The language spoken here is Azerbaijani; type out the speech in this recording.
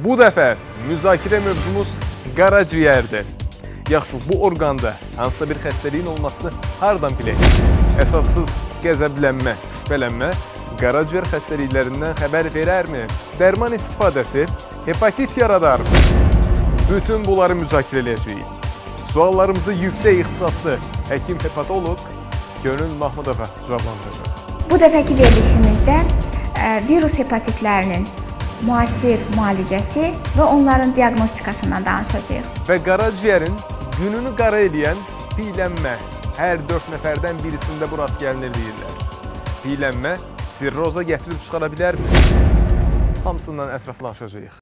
Bu dəfə müzakirə mövzumuz qaraciyərdir. Yaxşı, bu orqanda hansısa bir xəstəliyin olmasını hardan bilək? Əsassız qəzəblənmə, şübhələnmə qaraciyər xəstəliklərindən xəbər verərmi? Dərman istifadəsi hepatit yaradarmı? Bütün bunları müzakirə edəcəyik. Suallarımızı yüksək ixtisaslı həkim hepatoloq Gönül Mahmudova cavablandıracaq. Bu dəfəki verilişimizdə virus hepatitlərinin müasir müalicəsi və onların diaqnostikasından danışacağıq. Və qaraciyərin gününü qara eləyən piylənmə hər 4 nəfərdən birisində bu rast gəlinir deyirlər. Piylənmə sirroza gətirib çıxara bilərmi? Hamısından ətraflaşacağıq.